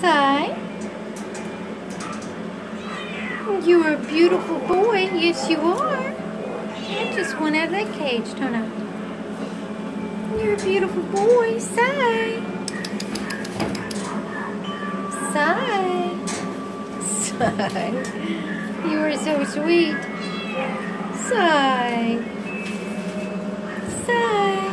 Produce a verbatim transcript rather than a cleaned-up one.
Sigh. You're a beautiful boy. Yes, you are. I just went out of that cage, don't I? You're a beautiful boy. Sigh. Sigh. Sigh. You are so sweet. Sigh. Sigh.